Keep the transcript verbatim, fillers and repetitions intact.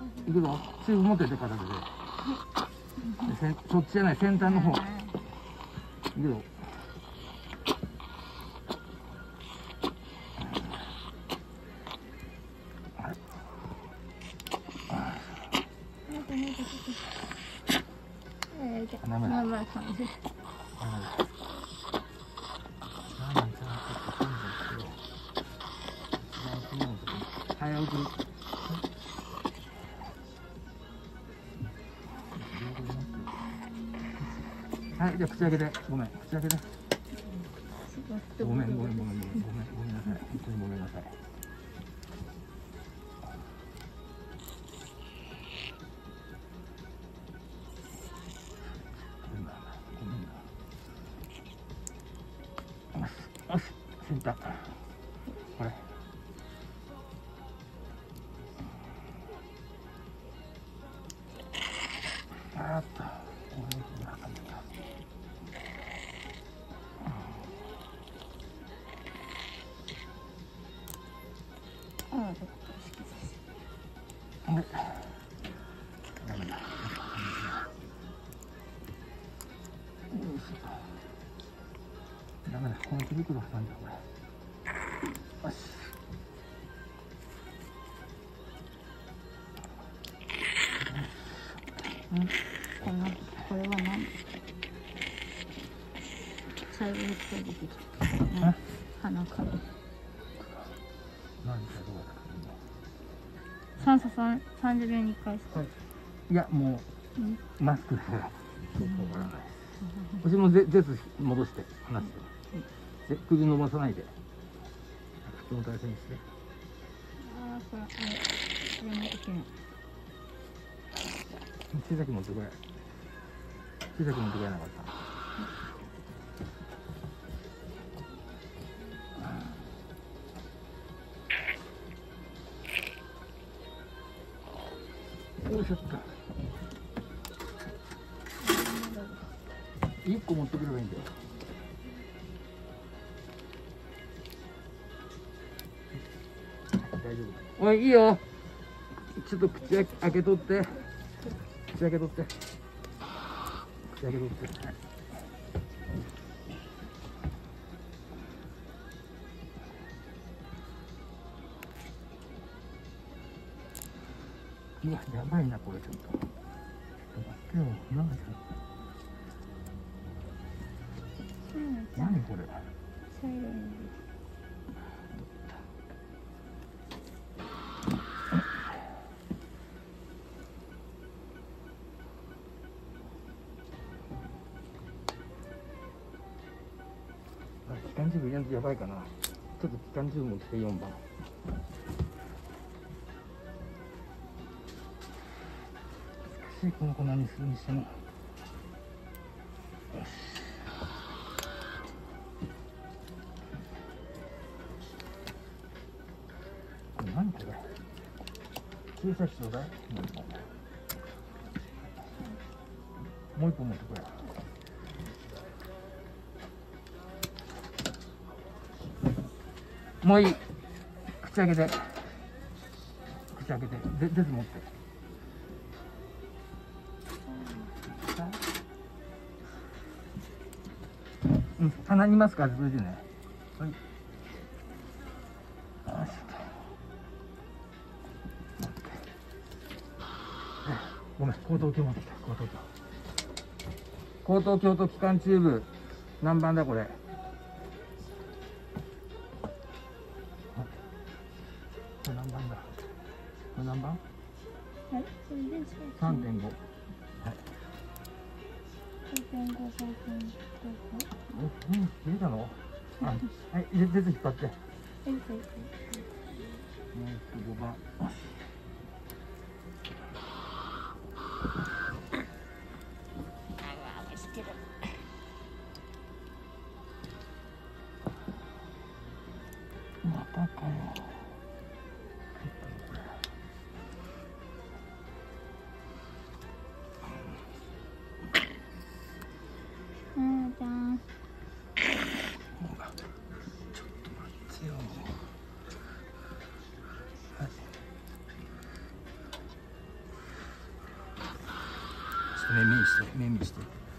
いくぞ。チューブ持ってて片手で。でそっちじゃない、先端の方。いくぞ。ダメだ。 まあまあ感じ。 早送り。はい、じゃあ口開けて。ごめん、口開けて。ごめん、ごめん、ごめん、ごめん、ごめんなさい。本当にごめんなさい。よし、先端。これ。あーっと。これに中身が。 ああ、好きです。 はい。ダメだ。よいしょ。ダメだ。この手袋挟んだこれ。よし。 うん、このこれは何ですか。最後に出てきた。鼻か。 何かどうだったか。 酸素さん三十秒に一回ですか。 はい。いやもう、うん、マスクで。そうわからない。うちもぜ絶戻して離して。で首伸ばさないで。普通の体勢にして。 ああ、これ、あれ、これもいけない。 小さく持ってこれ。小さく持ってこれなかった。よいしょっと。一個持ってくればいいんだよ。大丈夫。おい、いいよ。ちょっと口開けとって。口開けとって。口開けとって。いや、やばいな、これちょっと。ちょっと待ってよ。何だよ。何これ。機関チューブ入れんとやばいかな。ちょっと機関チューブ持ってきてよんばん。難しいこの粉にするにしても。よし。これ何これ。注射器ちょうだい。もう一本持ってこれ。もういい。口開けて。口開けて。で、です持って。うん、鼻にマスク外れてね。はい。よし。ごめん、高等鏡持ってきた。高等鏡。高等鏡と機関チューブ。何番だこれ。これ何番だ。これ何番？ はい、 三点五。はい。 三点五、三点五。うん、入れたの？あ、はい、入れて引っ張って。はい、 はい、はい。もう一個五番。またかよ。 うんじゃん。 ちょっと待ってよ。はい。 目見して目見して。